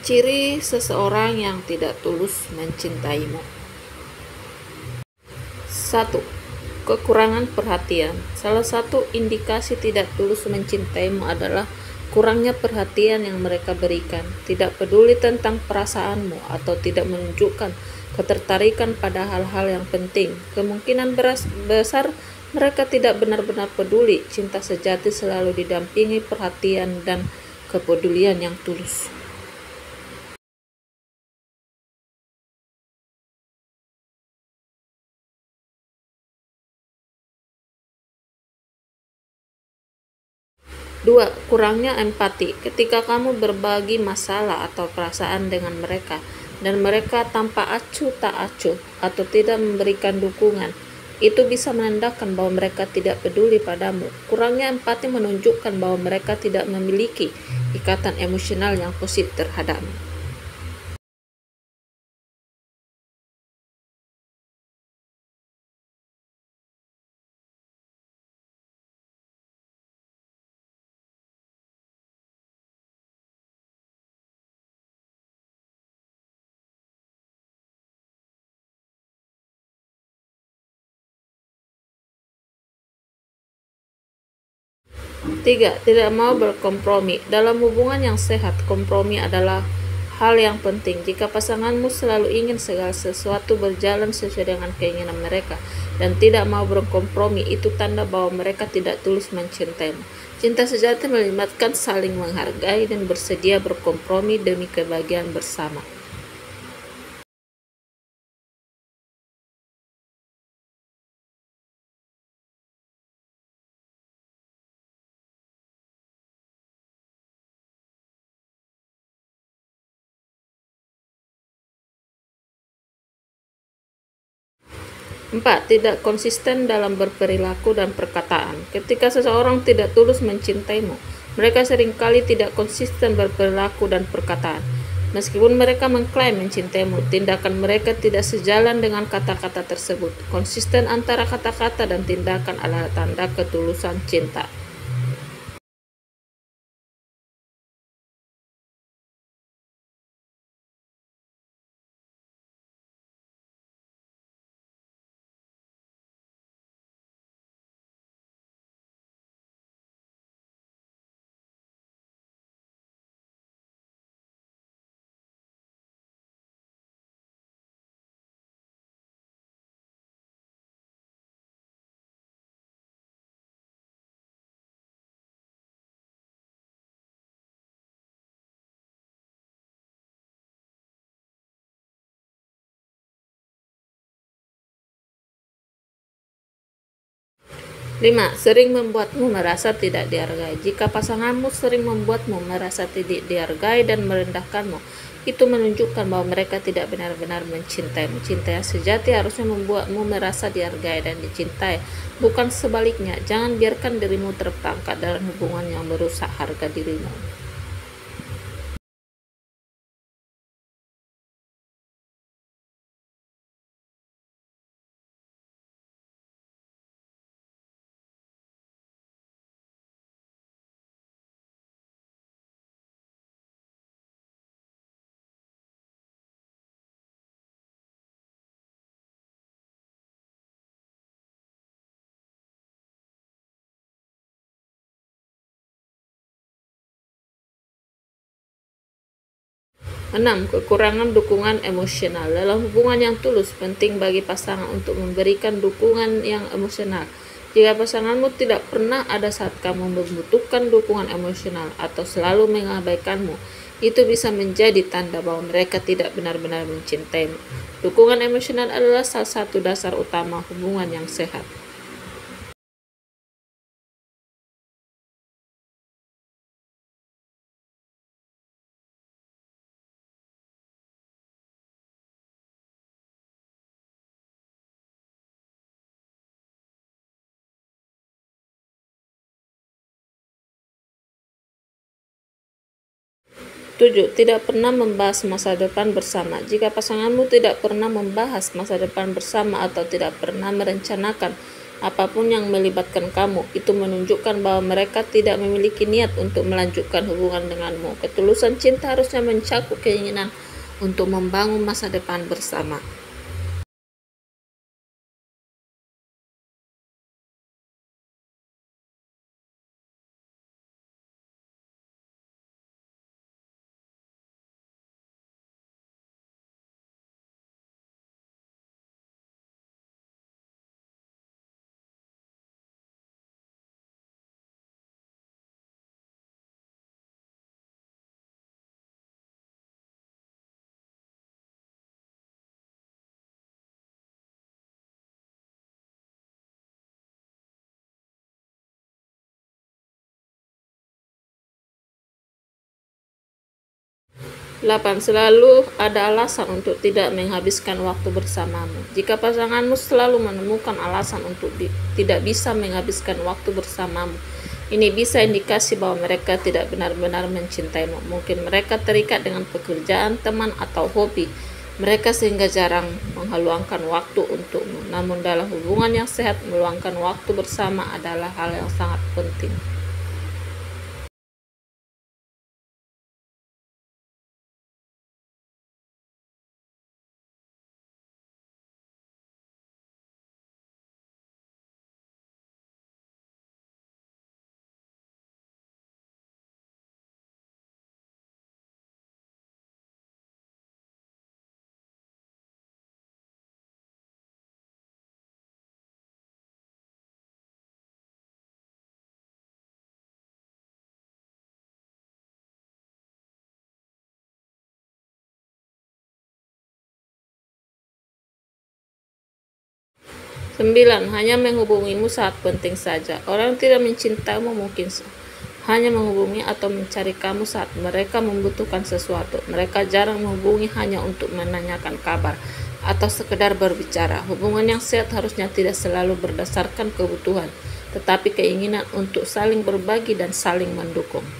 Ciri seseorang yang tidak tulus mencintaimu. 1. Kekurangan perhatian. Salah satu indikasi tidak tulus mencintaimu adalah kurangnya perhatian yang mereka berikan, tidak peduli tentang perasaanmu, atau tidak menunjukkan ketertarikan pada hal-hal yang penting. Kemungkinan besar mereka tidak benar-benar peduli. Cinta sejati selalu didampingi perhatian dan kepedulian yang tulus. 2. Kurangnya empati. Ketika kamu berbagi masalah atau perasaan dengan mereka, dan mereka tanpa acuh tak acuh atau tidak memberikan dukungan, itu bisa menandakan bahwa mereka tidak peduli padamu. Kurangnya empati menunjukkan bahwa mereka tidak memiliki ikatan emosional yang positif terhadapmu. 3. Tidak mau berkompromi. Dalam hubungan yang sehat, kompromi adalah hal yang penting. Jika pasanganmu selalu ingin segala sesuatu berjalan sesuai dengan keinginan mereka dan tidak mau berkompromi, itu tanda bahwa mereka tidak tulus mencintaimu. Cinta sejati melibatkan saling menghargai dan bersedia berkompromi demi kebahagiaan bersama. 4. Tidak konsisten dalam berperilaku dan perkataan. Ketika seseorang tidak tulus mencintaimu, mereka seringkali tidak konsisten berperilaku dan perkataan. Meskipun mereka mengklaim mencintaimu, tindakan mereka tidak sejalan dengan kata-kata tersebut. Konsisten antara kata-kata dan tindakan adalah tanda ketulusan cinta. 5. Sering membuatmu merasa tidak dihargai. Jika pasanganmu sering membuatmu merasa tidak dihargai dan merendahkanmu, itu menunjukkan bahwa mereka tidak benar-benar mencintaimu. Cinta yang sejati harusnya membuatmu merasa dihargai dan dicintai, bukan sebaliknya. Jangan biarkan dirimu terperangkap dalam hubungan yang merusak harga dirimu. 6. Kekurangan dukungan emosional. Dalam hubungan yang tulus, penting bagi pasangan untuk memberikan dukungan yang emosional. Jika pasanganmu tidak pernah ada saat kamu membutuhkan dukungan emosional atau selalu mengabaikanmu, itu bisa menjadi tanda bahwa mereka tidak benar-benar mencintaimu. Dukungan emosional adalah salah satu dasar utama hubungan yang sehat. 7. Tidak pernah membahas masa depan bersama. Jika pasanganmu tidak pernah membahas masa depan bersama atau tidak pernah merencanakan Apapun yang melibatkan kamu, itu menunjukkan bahwa mereka tidak memiliki niat untuk melanjutkan hubungan denganmu. Ketulusan cinta harusnya mencakup keinginan untuk membangun masa depan bersama. Selalu ada alasan untuk tidak menghabiskan waktu bersamamu. Jika pasanganmu selalu menemukan alasan untuk tidak bisa menghabiskan waktu bersamamu, ini bisa indikasi bahwa mereka tidak benar-benar mencintaimu. Mungkin mereka terikat dengan pekerjaan, teman, atau hobi mereka sehingga jarang meluangkan waktu untukmu. Namun dalam hubungan yang sehat, meluangkan waktu bersama adalah hal yang sangat penting. Hanya menghubungimu saat penting saja. Orang yang tidak mencintaimu mungkin hanya menghubungi atau mencari kamu saat mereka membutuhkan sesuatu. Mereka jarang menghubungi hanya untuk menanyakan kabar atau sekedar berbicara. Hubungan yang sehat harusnya tidak selalu berdasarkan kebutuhan, tetapi keinginan untuk saling berbagi dan saling mendukung.